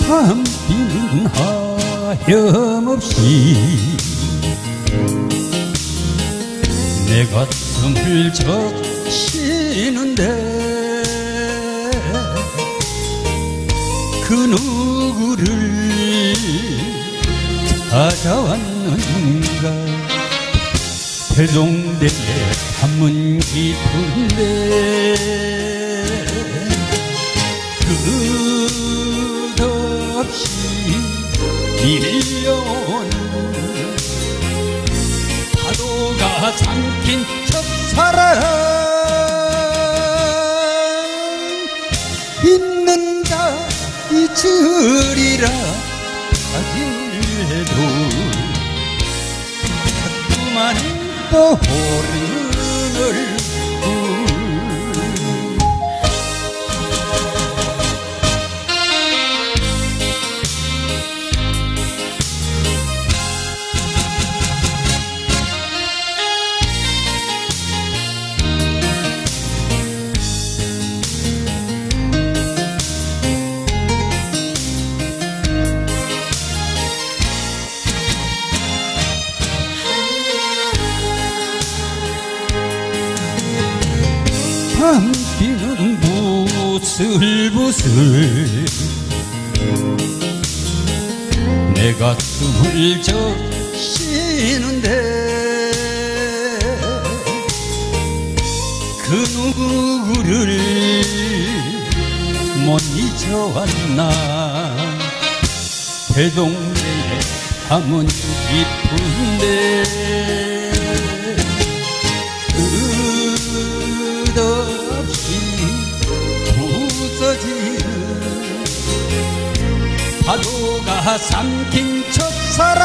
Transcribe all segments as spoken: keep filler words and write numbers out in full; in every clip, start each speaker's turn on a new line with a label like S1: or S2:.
S1: 밤비는 하염없이 내 가슴을 적시는데 그 누구를 찾아왔는가. 태종대에 한문 깊은데 끝없이 밀려오는 파도가 삼킨 첫사랑 잊는다 잊으리라 하지해도 자꾸만 떠오르는 얼굴. 밤비는 부슬부슬 내 가슴을 적시는데 그 누구를 못 잊어왔나. 대동대에 밤은 깊은데 끝없이 부서지는 파도가 삼킨 첫사랑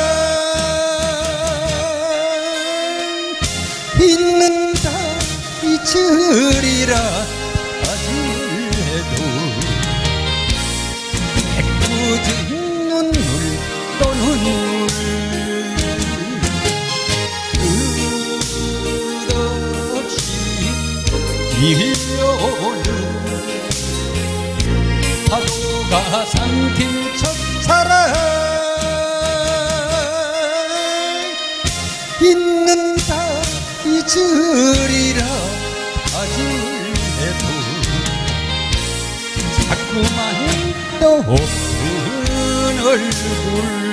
S1: 잊는다 잊으리라 하지해도 애꿎은 눈물 또 눈물 밀려오는 파도가 삼킨 첫사랑 잊는다 잊으리라 하지해도 자꾸만 떠오르는 얼굴.